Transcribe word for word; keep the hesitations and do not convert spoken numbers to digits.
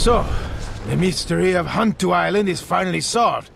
So, the mystery of Hantu Island is finally solved.